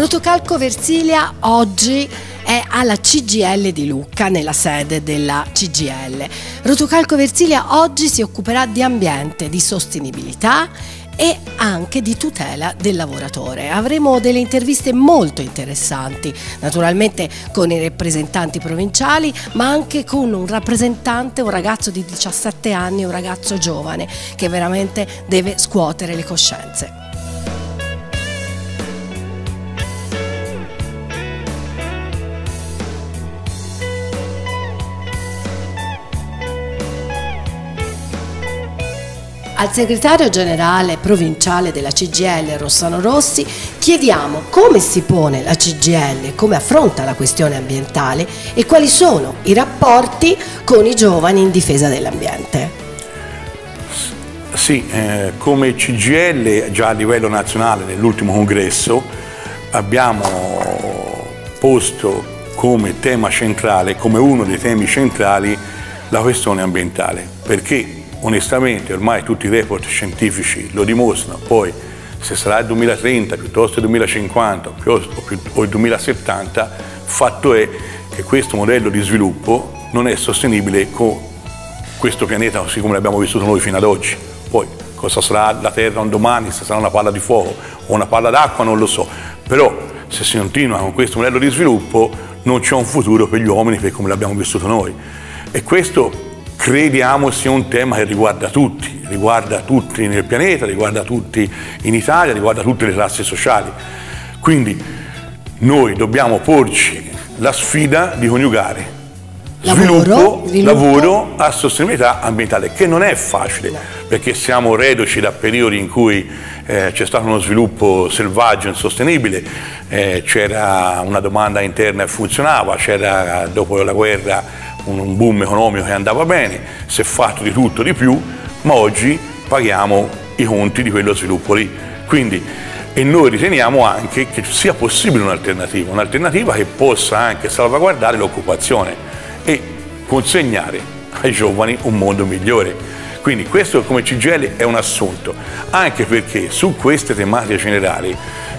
Rotocalco Versilia oggi è alla CGIL di Lucca, nella sede della CGIL. Rotocalco Versilia oggi si occuperà di ambiente, di sostenibilità e anche di tutela del lavoratore. Avremo delle interviste molto interessanti, naturalmente con i rappresentanti provinciali, ma anche con un rappresentante, un ragazzo di 17 anni, un ragazzo giovane che veramente deve scuotere le coscienze. Al segretario generale provinciale della CGIL Rossano Rossi chiediamo come si pone la CGIL, come affronta la questione ambientale e quali sono i rapporti con i giovani in difesa dell'ambiente. Sì, come CGIL già a livello nazionale nell'ultimo congresso abbiamo posto come tema centrale, come uno dei temi centrali, la questione ambientale, perché onestamente ormai tutti i report scientifici lo dimostrano. Poi se sarà il 2030 piuttosto il 2050 o il 2070, fatto è che questo modello di sviluppo non è sostenibile con questo pianeta così come l'abbiamo vissuto noi fino ad oggi. Poi cosa sarà la Terra un domani, se sarà una palla di fuoco o una palla d'acqua non lo so, però se si continua con questo modello di sviluppo non c'è un futuro per gli uomini per come l'abbiamo vissuto noi, e questo crediamo sia un tema che riguarda tutti nel pianeta, riguarda tutti in Italia, riguarda tutte le classi sociali. Quindi noi dobbiamo porci la sfida di coniugare sviluppo, lavoro a sostenibilità ambientale, che non è facile, perché siamo reduci da periodi in cui c'è stato uno sviluppo selvaggio e insostenibile, c'era una domanda interna che funzionava, c'era dopo la guerra un boom economico che andava bene, si è fatto di tutto di più, ma oggi paghiamo i conti di quello sviluppo lì. Quindi, e noi riteniamo anche che sia possibile un'alternativa che possa anche salvaguardare l'occupazione e consegnare ai giovani un mondo migliore. Quindi questo come CGIL è un assunto, anche perché su queste tematiche generali,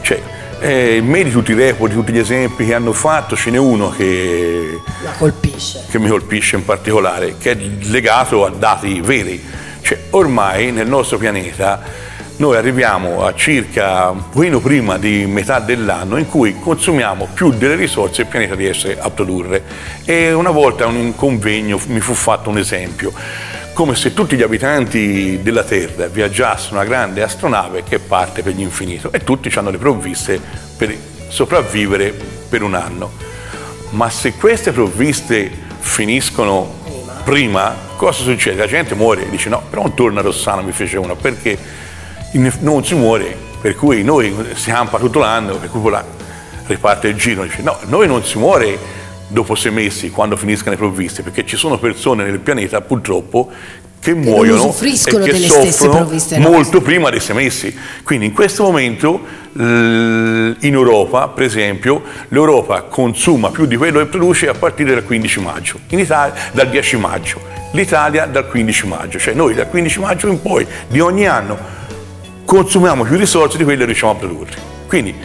in me di tutti i report, di tutti gli esempi che hanno fatto, ce n'è uno che mi colpisce in particolare, che è legato a dati veri. Ormai nel nostro pianeta noi arriviamo a circa un pochino prima di metà dell'anno in cui consumiamo più delle risorse che il pianeta riesce a produrre. E una volta a un convegno mi fu fatto un esempio, come se tutti gli abitanti della Terra viaggiassero una grande astronave che parte per l'infinito e tutti hanno le provviste per sopravvivere per un anno. Ma se queste provviste finiscono prima, cosa succede? La gente muore e dice no, però un torna Rossano mi fece una, perché non si muore, per cui noi si campa tutto l'anno, per cui là riparte il giro, dice no, noi non si muore dopo 6 mesi quando finiscono le provviste, perché ci sono persone nel pianeta purtroppo che muoiono e che soffrono molto prima dei 6 mesi. Quindi in questo momento in Europa, per esempio, l'Europa consuma più di quello che produce a partire dal 15 maggio, in Italia dal 10 maggio, l'Italia dal 15 maggio, cioè noi dal 15 maggio in poi di ogni anno consumiamo più risorse di quelle che riusciamo a produrre. Quindi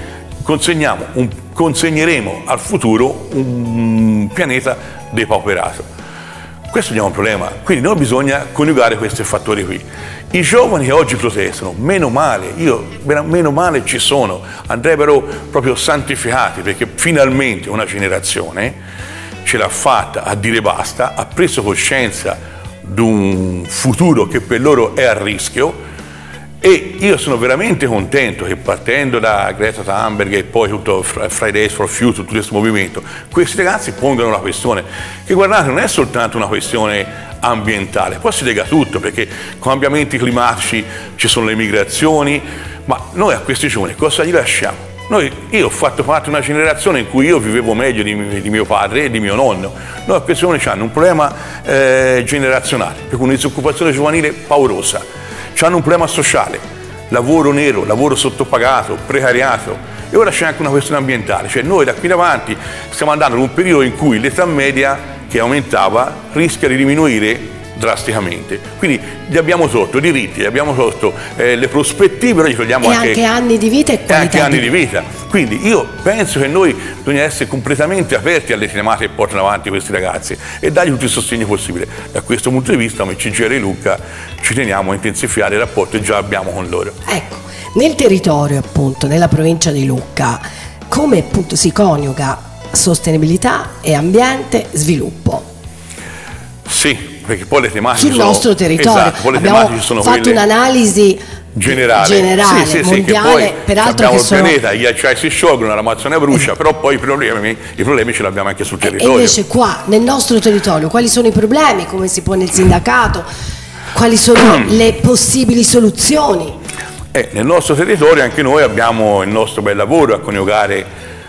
consegneremo al futuro un pianeta depauperato. Questo è un problema, quindi noi bisogna coniugare questi fattori qui. I giovani che oggi protestano, meno male ci sono, andrebbero proprio santificati, perché finalmente una generazione ce l'ha fatta a dire basta, ha preso coscienza di un futuro che per loro è a rischio. E io sono veramente contento che partendo da Greta Thunberg e poi tutto Fridays for Future, tutto questo movimento, questi ragazzi pongano una questione che, guardate, non è soltanto una questione ambientale, poi si lega tutto, perché con cambiamenti climatici ci sono le migrazioni, ma noi a questi giovani cosa gli lasciamo? Io ho fatto parte di una generazione in cui io vivevo meglio di mio padre e di mio nonno. Noi a questi giovani hanno un problema generazionale, per cui una disoccupazione giovanile paurosa. Hanno un problema sociale, lavoro nero, lavoro sottopagato, precariato, e ora c'è anche una questione ambientale, cioè noi da qui in avanti stiamo andando in un periodo in cui l'età media che aumentava rischia di diminuire drasticamente, quindi gli abbiamo tolto diritti, gli abbiamo tolto le prospettive, noi gli togliamo anche anni di vita e qualità anche anni di vita. Quindi io penso che noi bisogna essere completamente aperti alle tematiche che portano avanti questi ragazzi e dargli tutto il sostegno possibile. Da questo punto di vista, come CGIL Lucca ci teniamo a intensificare i rapporti che già abbiamo con loro. Ecco, nel territorio appunto, nella provincia di Lucca, come appunto si coniuga sostenibilità e ambiente, sviluppo? Sì, perché poi le tematiche sul nostro territorio. Esatto, poi le abbiamo tematiche sono fatto un'analisi generale, sì, mondiale, che poi peraltro abbiamo che il sono... pianeta, gli acciai si sciolgono, l'Amazzonia brucia, però poi i problemi ce li abbiamo anche sul territorio. E invece qua, nel nostro territorio, quali sono i problemi, come si pone il sindacato, quali sono le possibili soluzioni? Nel nostro territorio anche noi abbiamo il nostro bel lavoro a coniugare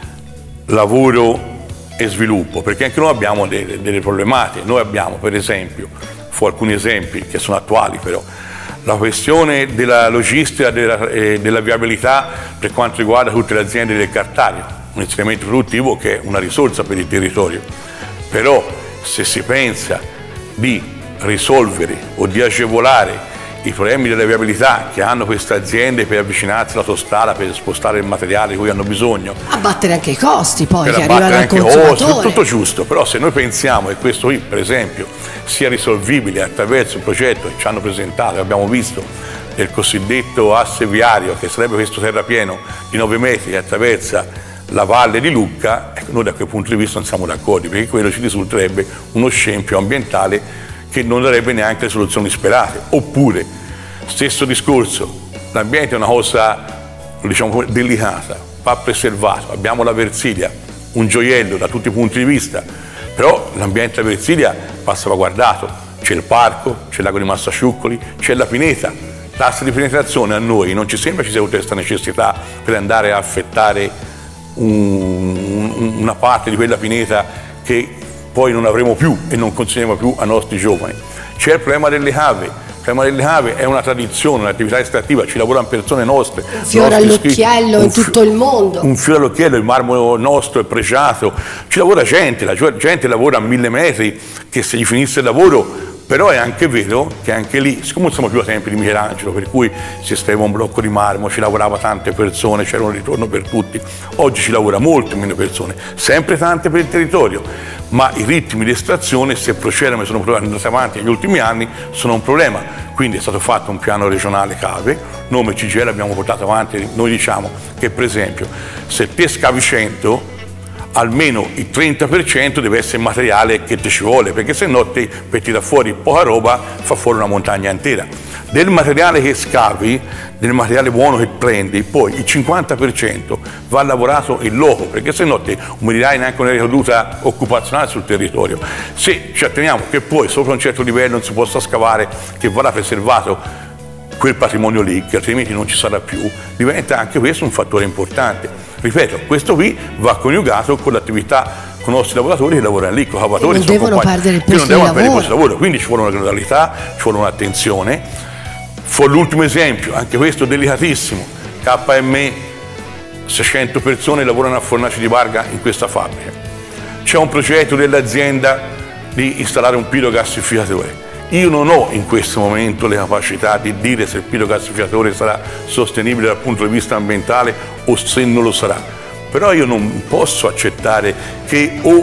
lavoro e sviluppo, perché anche noi abbiamo delle problematiche. Noi abbiamo, per esempio, alcuni esempi che sono attuali però, la questione della logistica e della viabilità per quanto riguarda tutte le aziende del cartario, un insediamento produttivo che è una risorsa per il territorio. Però se si pensa di risolvere o di agevolare i problemi della viabilità che hanno queste aziende per avvicinarsi all'autostrada, per spostare il materiale di cui hanno bisogno, abbattere anche i costi poi per che arrivano al consumatore. Tutto giusto, però se noi pensiamo che questo qui per esempio sia risolvibile attraverso il progetto che ci hanno presentato, abbiamo visto, del cosiddetto asse viario, che sarebbe questo terrapieno di 9 metri che attraversa la valle di Lucca, ecco, noi da quel punto di vista non siamo d'accordo, perché quello ci risulterebbe uno scempio ambientale che non darebbe neanche le soluzioni sperate. Oppure, stesso discorso, l'ambiente è una cosa, diciamo, delicata, va preservato, abbiamo la Versilia, un gioiello da tutti i punti di vista, però l'ambiente della Versilia va salvaguardato, c'è il parco, c'è il lago di Massasciuccoli, c'è la pineta, l'asse di penetrazione a noi non ci sembra ci sia questa necessità per andare a affettare una parte di quella pineta che poi non avremo più e non consegneremo più ai nostri giovani. C'è il problema delle cave. Il problema delle cave è una tradizione, un'attività estrattiva, ci lavorano persone nostre. Un fiore all'occhiello in tutto il mondo. Un fiore all'occhiello, il marmo nostro è pregiato, ci lavora gente, la gente lavora a 1000 metri, che se gli finisse il lavoro. Però è anche vero che anche lì, siccome non siamo più a tempi di Michelangelo, per cui si estraeva un blocco di marmo, ci lavorava tante persone, c'era un ritorno per tutti, oggi ci lavora molte meno persone, sempre tante per il territorio, ma i ritmi di estrazione, se procedono e sono andati avanti negli ultimi anni, sono un problema. Quindi è stato fatto un piano regionale cave, nome CGIL abbiamo portato avanti, noi diciamo che per esempio se te scavi 100, almeno il 30% deve essere materiale che ti ci vuole, perché se no te per tirare fuori poca roba fa fuori una montagna intera. Del materiale che scavi, del materiale buono che prendi, poi il 50% va lavorato in loco, perché se no te non dirai neanche una ricaduta occupazionale sul territorio. Se ci atteniamo che poi sopra un certo livello non si possa scavare, che vada preservato quel patrimonio lì, che altrimenti non ci sarà più, diventa anche questo un fattore importante. Ripeto, questo qui va coniugato con l'attività con i nostri lavoratori che lavorano lì, con i lavoratori che non devono perdere il posto di lavoro. Quindi ci vuole una gradualità, ci vuole un'attenzione. Fu l'ultimo esempio, anche questo delicatissimo, KME, 600 persone lavorano a Fornaci di Varga in questa fabbrica. C'è un progetto dell'azienda di installare un pirogassificatore. Io non ho in questo momento le capacità di dire se il pirogassificatore sarà sostenibile dal punto di vista ambientale o se non lo sarà. Però io non posso accettare che o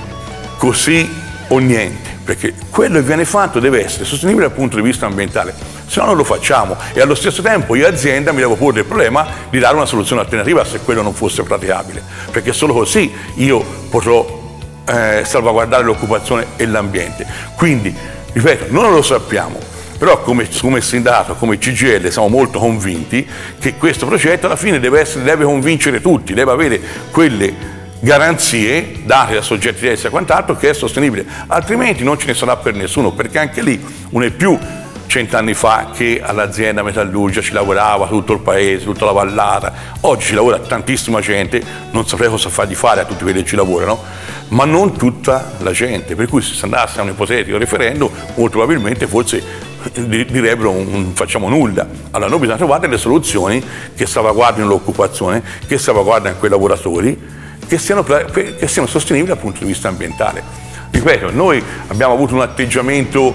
così o niente, perché quello che viene fatto deve essere sostenibile dal punto di vista ambientale, se no non lo facciamo. E allo stesso tempo io azienda mi devo porre il problema di dare una soluzione alternativa se quello non fosse praticabile, perché solo così io potrò salvaguardare l'occupazione e l'ambiente. Quindi, ripeto, noi non lo sappiamo, però come sindacato, come CGIL siamo molto convinti che questo progetto alla fine deve convincere tutti, deve avere quelle garanzie date da soggetti terzi e quant'altro che è sostenibile, altrimenti non ce ne sarà per nessuno, perché anche lì non è più 100 anni fa che all'azienda metallurgica ci lavorava tutto il paese, tutta la vallata. Oggi ci lavora tantissima gente, non saprei cosa fargli fare a tutti quelli che ci lavorano, ma non tutta la gente, per cui se si andasse a un ipotetico referendum molto probabilmente forse direbbero non facciamo nulla. Allora noi bisogna trovare delle soluzioni che salvaguardino l'occupazione, che salvaguardino quei lavoratori, che siano sostenibili dal punto di vista ambientale. Ripeto, noi abbiamo avuto un atteggiamento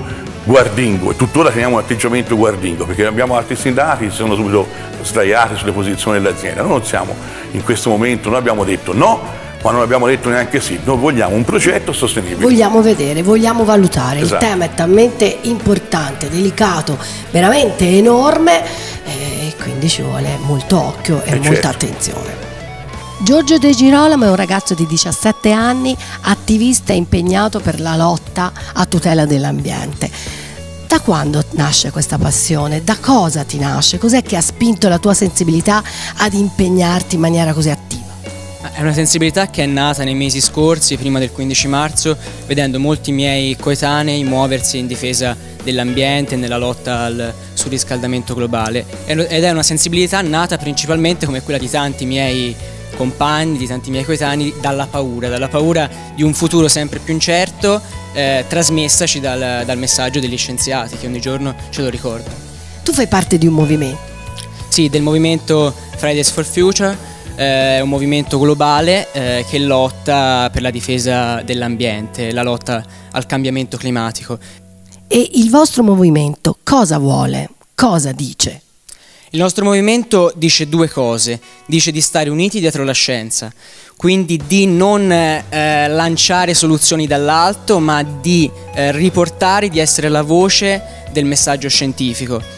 guardingo, e tuttora teniamo un atteggiamento guardingo, perché abbiamo altri sindacati che si sono subito sdraiati sulle posizioni dell'azienda. Noi non siamo in questo momento, noi abbiamo detto no, ma non abbiamo detto neanche sì, noi vogliamo un progetto sostenibile. Vogliamo vedere, vogliamo valutare, esatto. Il tema è talmente importante, delicato, veramente enorme, e quindi ci vuole molto occhio e molta certo. attenzione. Giorgio De Girolamo è un ragazzo di 17 anni, attivista e impegnato per la lotta a tutela dell'ambiente. Da quando nasce questa passione? Da cosa ti nasce? Cos'è che ha spinto la tua sensibilità ad impegnarti in maniera così attiva? È una sensibilità che è nata nei mesi scorsi, prima del 15 marzo, vedendo molti miei coetanei muoversi in difesa dell'ambiente, nella lotta al surriscaldamento globale. Ed è una sensibilità nata principalmente, come quella di tanti miei compagni, di tanti miei coetanei, dalla paura di un futuro sempre più incerto, trasmessaci dal messaggio degli scienziati che ogni giorno ce lo ricordano. Tu fai parte di un movimento? Sì, del movimento Fridays for Future. È un movimento globale che lotta per la difesa dell'ambiente, la lotta al cambiamento climatico. E il vostro movimento cosa vuole? Cosa dice? Il nostro movimento dice due cose: dice di stare uniti dietro la scienza, quindi di non lanciare soluzioni dall'alto, ma di riportare, di essere la voce del messaggio scientifico.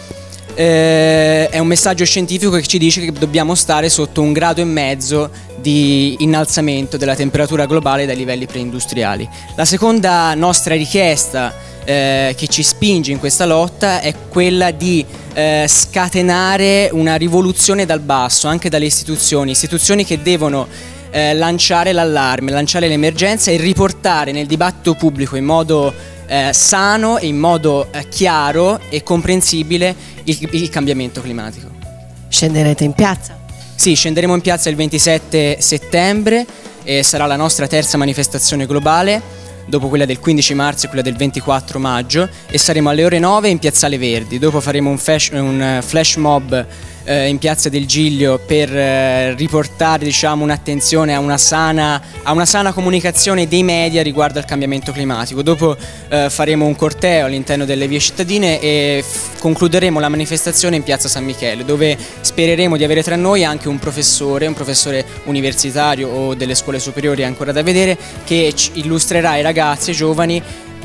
È un messaggio scientifico che ci dice che dobbiamo stare sotto 1,5 gradi di innalzamento della temperatura globale dai livelli preindustriali. La seconda nostra richiesta che ci spinge in questa lotta è quella di scatenare una rivoluzione dal basso, anche dalle istituzioni che devono lanciare l'allarme, lanciare l'emergenza e riportare nel dibattito pubblico in modo sano e in modo chiaro e comprensibile il cambiamento climatico. Scenderete in piazza? Sì, scenderemo in piazza il 27 settembre e sarà la nostra terza manifestazione globale, dopo quella del 15 marzo e quella del 24 maggio, e saremo alle ore 9 in Piazzale Verdi. Dopo faremo un flash mob in Piazza del Giglio per riportare, diciamo, un'attenzione a una sana comunicazione dei media riguardo al cambiamento climatico. Dopo faremo un corteo all'interno delle vie cittadine e concluderemo la manifestazione in Piazza San Michele, dove spereremo di avere tra noi anche un professore universitario o delle scuole superiori ancora da vedere, che illustrerà ai ragazzi e giovani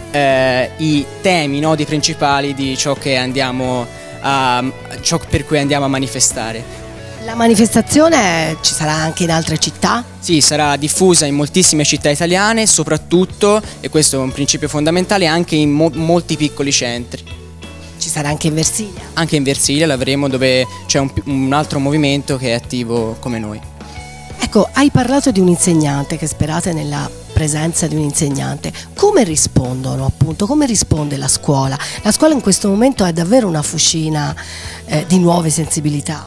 i temi, i nodi principali di ciò per cui andiamo a manifestare. La manifestazione ci sarà anche in altre città? Sì, sarà diffusa in moltissime città italiane, soprattutto, e questo è un principio fondamentale, anche in molti piccoli centri. Ci sarà anche in Versilia? Anche in Versilia l'avremo, dove c'è un altro movimento che è attivo come noi. Ecco, hai parlato di un insegnante, che sperate nella presenza di un insegnante. Come rispondono, appunto, come risponde la scuola? La scuola in questo momento è davvero una fucina di nuove sensibilità.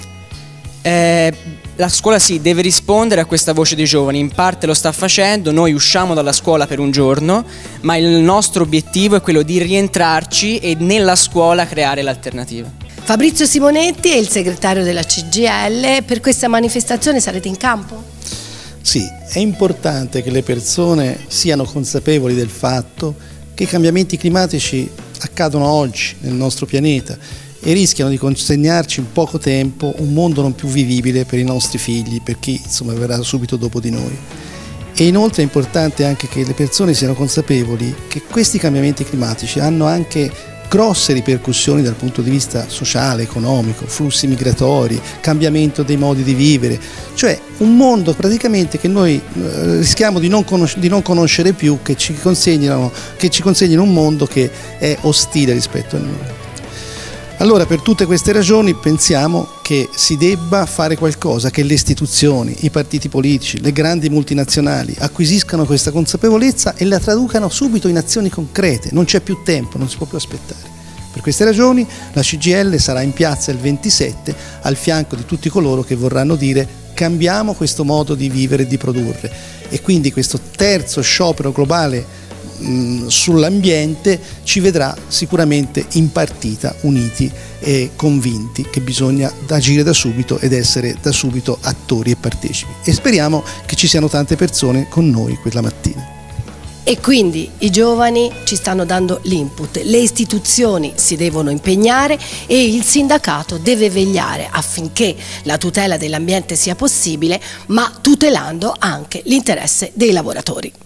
La scuola sì, deve rispondere a questa voce dei giovani, in parte lo sta facendo. Noi usciamo dalla scuola per un giorno, ma il nostro obiettivo è quello di rientrarci e nella scuola creare l'alternativa. Fabrizio Simonetti è il segretario della CGIL. Per questa manifestazione sarete in campo? Sì, è importante che le persone siano consapevoli del fatto che i cambiamenti climatici accadono oggi nel nostro pianeta e rischiano di consegnarci in poco tempo un mondo non più vivibile per i nostri figli, per chi insomma verrà subito dopo di noi. E inoltre è importante anche che le persone siano consapevoli che questi cambiamenti climatici hanno anche grosse ripercussioni dal punto di vista sociale, economico, flussi migratori, cambiamento dei modi di vivere, cioè un mondo praticamente che noi rischiamo di non conoscere più, che ci consegnino un mondo che è ostile rispetto a noi. Allora, per tutte queste ragioni pensiamo che si debba fare qualcosa, che le istituzioni, i partiti politici, le grandi multinazionali acquisiscano questa consapevolezza e la traducano subito in azioni concrete. Non c'è più tempo, non si può più aspettare. Per queste ragioni la CGIL sarà in piazza il 27 al fianco di tutti coloro che vorranno dire: cambiamo questo modo di vivere e di produrre. E quindi questo terzo sciopero globale sull'ambiente ci vedrà sicuramente in partita, uniti e convinti che bisogna agire da subito ed essere da subito attori e partecipi, e speriamo che ci siano tante persone con noi quella mattina. E quindi i giovani ci stanno dando l'input, le istituzioni si devono impegnare e il sindacato deve vegliare affinché la tutela dell'ambiente sia possibile, ma tutelando anche l'interesse dei lavoratori.